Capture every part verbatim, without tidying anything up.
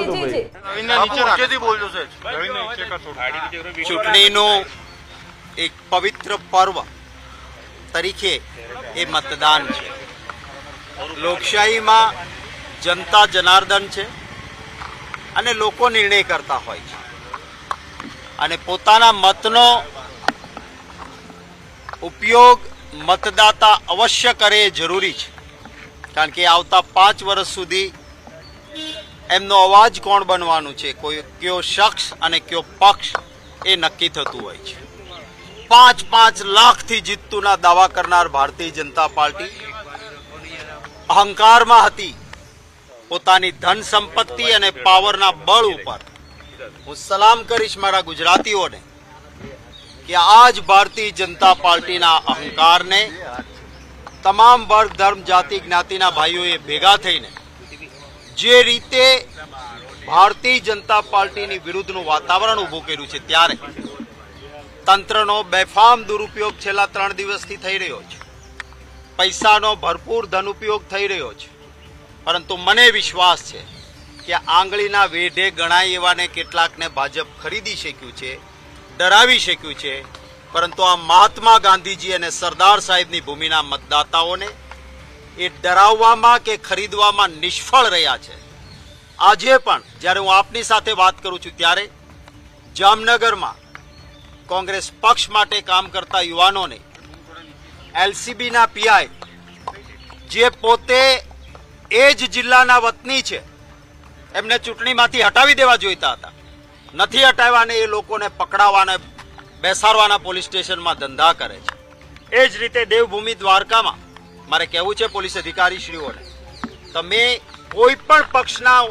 ચૂંટણીનું એક પવિત્ર પર્વ તરીકે એ મતદાન છે. લોકશાહીમાં જનતા જનાર્દન છે અને લોકો નિર્ણય કરતા હોય છે અને પોતાના મતનો ઉપયોગ મતદાતા અવશ્ય કરે એ જરૂરી છે, કારણ કે આવતા પાંચ વર્ષ સુધી એમનો અવાજ કોણ બનવાનું છે, કોઈ કયો શખ્સ અને કયો પક્ષ એ નક્કી થતું હોય છે. પાંચ પાંચ લાખથી જીતતુંના દાવા કરનાર ભારતીય જનતા પાર્ટી અહંકારમાં હતી. પોતાની ધન સંપત્તિ અને પાવરના બળ ઉપર હું સલામ કરીશ મારા ગુજરાતીઓને કે આજ ભારતીય જનતા પાર્ટીના અહંકારને તમામ વર્ગ ધર્મ જાતિ જ્ઞાતિના ભાઈઓએ ભેગા થઈને જે રીતે ભારતીય જનતા પાર્ટીની વિરુદ્ધનું વાતાવરણ ઊભું કર્યું છે, ત્યારે તંત્રનો બેફામ દુરુપયોગ છેલ્લા ત્રણ દિવસથી થઈ રહ્યો છે. પૈસાનો ભરપૂર ધનુપયોગ થઈ રહ્યો છે, પરંતુ મને વિશ્વાસ છે કે આંગળીના વેઢે ગણાય એવાને કેટલાકને ભાજપ ખરીદી શક્યું છે, ડરાવી શક્યું છે, પરંતુ આ મહાત્મા ગાંધીજી અને સરદાર સાહેબની ભૂમિના મતદાતાઓને એ ડરાવવામાં કે ખરીદવામાં નિષ્ફળ રહ્યા છે. આજે પણ જ્યારે હું આપની સાથે વાત કરું છું ત્યારે જામનગરમાં કોંગ્રેસ પક્ષ માટે કામ કરતા યુવાનોને એલસીબીના પીઆઈ જે પોતે એ જ જિલ્લાના વતની છે, એમને ચૂંટણીમાંથી હટાવી દેવા જોઈતા હતા, નથી હટાવ્યા અને એ લોકોને પકડાવાના બેસાડવાના પોલીસ સ્ટેશનમાં ધંધા કરે છે. એ જ રીતે દેવભૂમિ દ્વારકામાં મારે કહેવું છે પોલીસ અધિકારીશ્રીઓને, તમે કોઈ પણ પક્ષના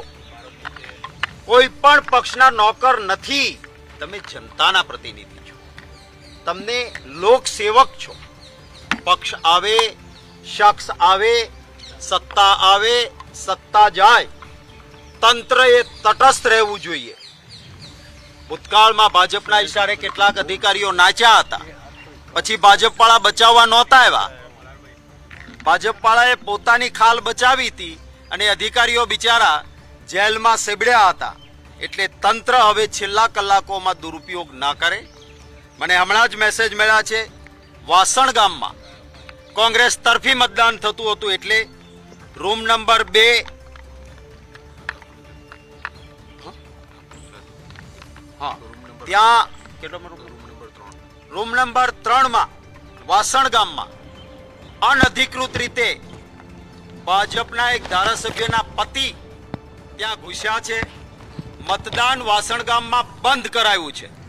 કોઈ પણ પક્ષના નોકર નથી, તમે જનતાના પ્રતિનિધિ છો, તમને લોકસેવક છો. પક્ષ આવે, શખ્સ આવે, સત્તા આવે, સત્તા જાય, તંત્રએ તટસ્થ રહેવું જોઈએ. ભૂતકાળમાં ભાજપના ઇશારે કેટલાક અધિકારીઓ નાચ્યા હતા, પછી ભાજપવાળા બચાવવા નહોતા આવ્યા. ભાજપવાળાએ પોતાની ખાલ બચાવી હતી અને અધિકારીઓ બિચારા જેલમાં સેબડ્યા હતા. એટલે તંત્ર હવે છેલ્લા કલાકોમાં દુરુપયોગ ના કરે. મને હમણાં જ મેસેજ મળ્યા છે, વાસણ ગામમાં કોંગ્રેસ તરફી મતદાન થતું હતું, એટલે રૂમ નંબર બે હા ત્યાં કેટલો રૂમ નંબર ત્રણ માં વાસણ ગામમાં અનધિકૃત રીતે ભાજપના એક ધારાસભ્યના પતિ ત્યાં ઘૂસ્યા છે. મતદાન વાસણ ગામમાં બંધ કરાયું છે.